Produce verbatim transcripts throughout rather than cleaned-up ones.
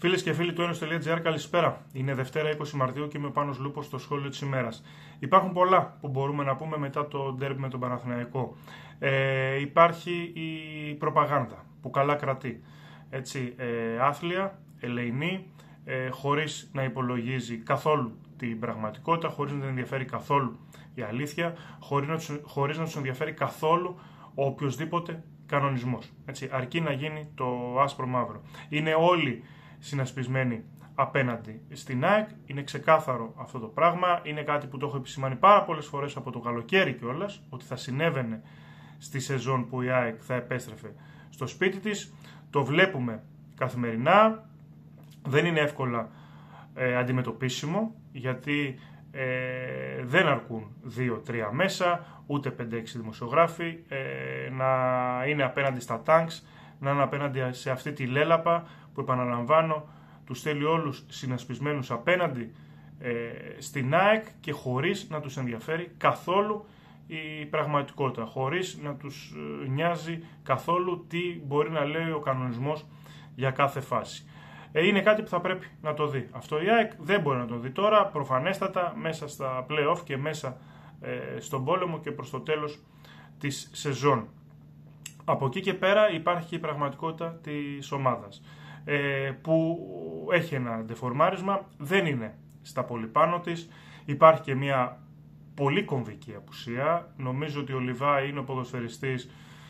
Φίλες και φίλοι του ένος τελεία τζι άρ, καλησπέρα. Είναι Δευτέρα είκοσι Μαρτίου και είμαι ο Πάνος Λούπος στο σχόλιο της ημέρας. Υπάρχουν πολλά που μπορούμε να πούμε μετά το ντέρμπι με τον Παναθηναϊκό. Ε, υπάρχει η προπαγάνδα που καλά κρατεί. Έτσι, ε, άθλια, ελεηνή, ε, χωρίς να υπολογίζει καθόλου την πραγματικότητα, χωρίς να την ενδιαφέρει καθόλου η αλήθεια, χωρίς να τους, χωρίς να τους ενδιαφέρει καθόλου ο οποιοσδήποτε κανονισμός. Έτσι, αρκεί να γίνει το άσπρο μαύρο. Είναι όλοι συνασπισμένοι απέναντι στην ΑΕΚ, είναι ξεκάθαρο αυτό το πράγμα, είναι κάτι που το έχω επισημάνει πάρα πολλές φορές από το καλοκαίρι κιόλας, ότι θα συνέβαινε στη σεζόν που η ΑΕΚ θα επέστρεφε στο σπίτι της. Το βλέπουμε καθημερινά, δεν είναι εύκολα ε, αντιμετωπίσιμο, γιατί ε, δεν αρκούν δύο τρία μέσα, ούτε πέντε έξι δημοσιογράφοι, ε, να είναι απέναντι στα τάγκς, να είναι απέναντι σε αυτή τη λέλαπα που, επαναλαμβάνω, τους θέλει όλους συνασπισμένους απέναντι ε, στην ΑΕΚ και χωρίς να τους ενδιαφέρει καθόλου η πραγματικότητα, χωρίς να τους ε, νοιάζει καθόλου τι μπορεί να λέει ο κανονισμός για κάθε φάση. Ε, είναι κάτι που θα πρέπει να το δει. Αυτό η ΑΕΚ δεν μπορεί να το δει τώρα, προφανέστατα μέσα στα play-off και μέσα ε, στον πόλεμο και προς το τέλος της σεζόν. Από εκεί και πέρα υπάρχει και η πραγματικότητα της ομάδας, ε, που έχει ένα ντεφορμάρισμα, δεν είναι στα πολύ πάνω της, υπάρχει και μια πολύ κομβική απουσία. Νομίζω ότι ο Λιβάη είναι ο ποδοσφαιριστής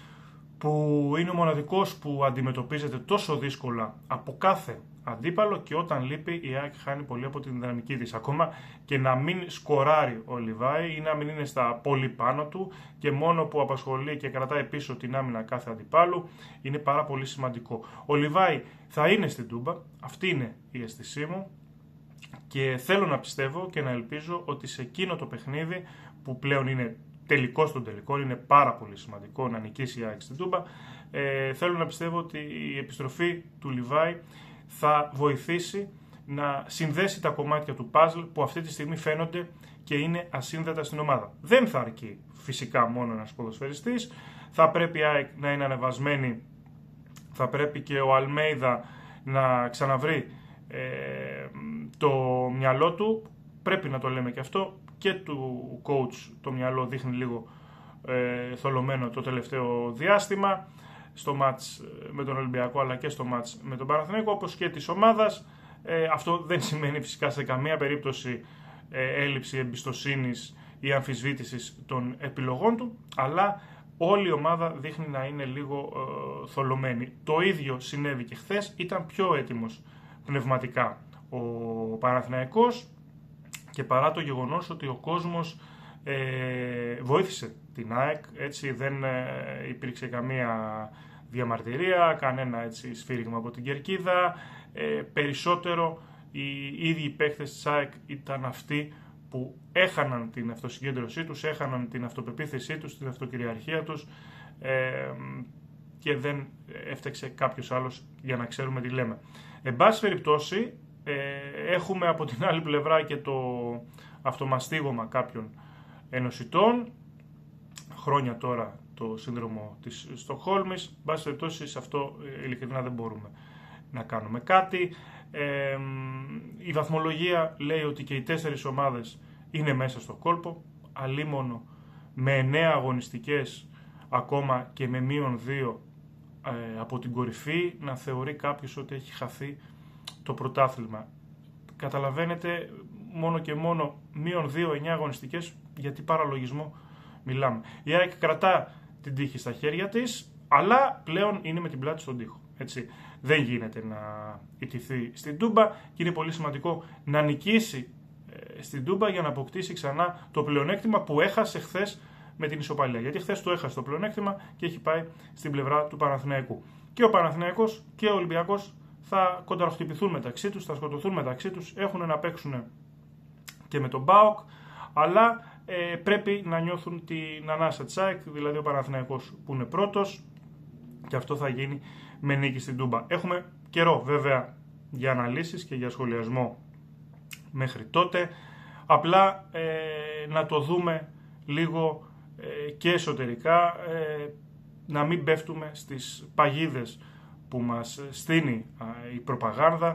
που είναι ο μοναδικός που αντιμετωπίζεται τόσο δύσκολα από κάθε αντίπαλο και όταν λείπει η ΑΕΚ χάνει πολύ από την δυναμική της. Ακόμα και να μην σκοράρει ο Λιβάη ή να μην είναι στα πολύ πάνω του και μόνο που απασχολεί και κρατάει πίσω την άμυνα κάθε αντιπάλου είναι πάρα πολύ σημαντικό. Ο Λιβάη θα είναι στην Τούμπα, αυτή είναι η αίσθησή μου και θέλω να πιστεύω και να ελπίζω ότι σε εκείνο το παιχνίδι που πλέον είναι τελικός των τελικών, είναι πάρα πολύ σημαντικό να νικήσει η ΑΕΚ στην Τούμπα, ε, θέλω να πιστεύω ότι η επιστροφή του Λιβάη θα βοηθήσει να συνδέσει τα κομμάτια του παζλ που αυτή τη στιγμή φαίνονται και είναι ασύνδετα στην ομάδα. Δεν θα αρκεί φυσικά μόνο ένας ποδοσφαιριστής, θα πρέπει η ΑΕΚ να είναι ανεβασμένη, θα πρέπει και ο Αλμέιδα να ξαναβρει ε, το μυαλό του, πρέπει να το λέμε και αυτό, και του coach το μυαλό δείχνει λίγο ε, θολωμένο το τελευταίο διάστημα στο μάτς με τον Ολυμπιακό αλλά και στο μάτς με τον Παναθηναϊκό, όπως και της ομάδας. Ε, αυτό δεν σημαίνει φυσικά σε καμία περίπτωση ε, έλλειψη εμπιστοσύνης ή αμφισβήτησης των επιλογών του, αλλά όλη η ομάδα δείχνει να είναι λίγο ε, θολωμένη. Το ίδιο συνέβη και χθες, ήταν πιο έτοιμος πνευματικά ο Παναθηναϊκός και παρά το γεγονός ότι ο κόσμος ε, βοήθησε την ΑΕΚ, έτσι δεν ε, υπήρξε καμία διαμαρτυρία, κανένα έτσι σφύριγμα από την κερκίδα, ε, περισσότερο οι ίδιοι παίκτες της ΑΕΚ ήταν αυτοί που έχαναν την αυτοσυγκέντρωσή τους, έχαναν την αυτοπεποίθησή τους, την αυτοκυριαρχία τους ε, και δεν έφταξε κάποιος άλλος για να ξέρουμε τι λέμε. Εν πάση περιπτώσει, ε, έχουμε από την άλλη πλευρά και το αυτομαστίγωμα κάποιων ενωσιτών, χρόνια τώρα το σύνδρομο της Στοκχόλμης. Εν πάση περιπτώσει, σε αυτό ειλικρινά δεν μπορούμε να κάνουμε κάτι. Ε, η βαθμολογία λέει ότι και οι τέσσερις ομάδες είναι μέσα στο κόλπο, αλίμονο με εννέα αγωνιστικές ακόμα και με μείον δύο ε, από την κορυφή να θεωρεί κάποιος ότι έχει χαθεί το πρωτάθλημα. Καταλαβαίνετε, μόνο και μόνο μείον δύο, εννέα αγωνιστικές, γιατί παραλογισμό μιλάμε. Η ΑΕΚ κρατά την τύχη στα χέρια της, αλλά πλέον είναι με την πλάτη στον τοίχο. Έτσι. Δεν γίνεται να ιτηθεί στην Τούμπα και είναι πολύ σημαντικό να νικήσει ε, στην Τούμπα για να αποκτήσει ξανά το πλεονέκτημα που έχασε χθες με την ισοπαλία. Γιατί χθες το έχασε το πλεονέκτημα και έχει πάει στην πλευρά του Παναθηναϊκού. Και ο Παναθηναϊκός και ο Ολυμπιακός θα κονταροχτυπηθούν μεταξύ τους, θα σκοτωθούν μεταξύ τους, έχουν να παίξουν και με τον ΠΑΟΚ, αλλά ε, πρέπει να νιώθουν την ανάσα της ΑΕΚ, δηλαδή ο Παναθηναϊκός που είναι πρώτος, και αυτό θα γίνει με νίκη στην Τούμπα. Έχουμε καιρό βέβαια για αναλύσεις και για σχολιασμό μέχρι τότε, απλά ε, να το δούμε λίγο ε, και εσωτερικά, ε, να μην πέφτουμε στις παγίδες που μας στείνει η προπαγάνδα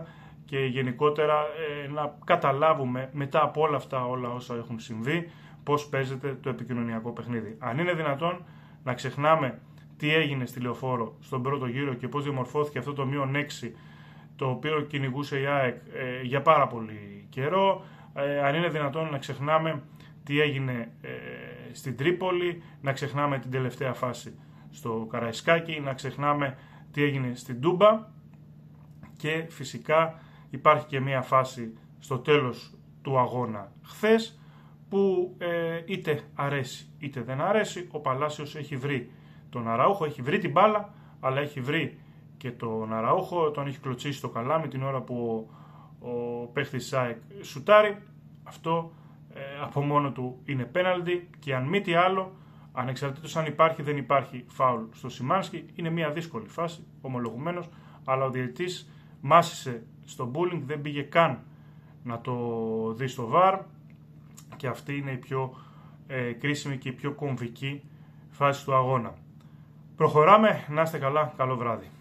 και γενικότερα ε, να καταλάβουμε μετά από όλα αυτά όλα όσα έχουν συμβεί πώς παίζεται το επικοινωνιακό παιχνίδι. Αν είναι δυνατόν να ξεχνάμε τι έγινε στη Λεωφόρο στον πρώτο γύρο και πώς διαμορφώθηκε αυτό το μείον έξι το οποίο κυνηγούσε η ΑΕΚ ε, για πάρα πολύ καιρό, ε, αν είναι δυνατόν να ξεχνάμε τι έγινε ε, στην Τρίπολη, να ξεχνάμε την τελευταία φάση στο Καραϊσκάκι, να ξεχνάμε τι έγινε στην Τούμπα και φυσικά υπάρχει και μια φάση στο τέλος του αγώνα χθες που ε, είτε αρέσει είτε δεν αρέσει, ο Παλάσιος έχει βρει τον Αραούχο, έχει βρει την μπάλα, αλλά έχει βρει και τον Αραούχο, τον έχει κλωτσίσει στο καλάμι την ώρα που ο, ο παίχτης ΣΑΕΚ σουτάρει. Αυτό ε, από μόνο του είναι πέναλτι και αν μη τι άλλο, ανεξαρτήτως αν υπάρχει δεν υπάρχει φάουλ στο Σιμάνσκι, είναι μια δύσκολη φάση, ομολογουμένως, αλλά ο διαιτητής μάσησε στο bullying, δεν πήγε καν να το δει στο βαρ και αυτή είναι η πιο ε, κρίσιμη και η πιο κομβική φάση του αγώνα. Προχωράμε, να είστε καλά, καλό βράδυ.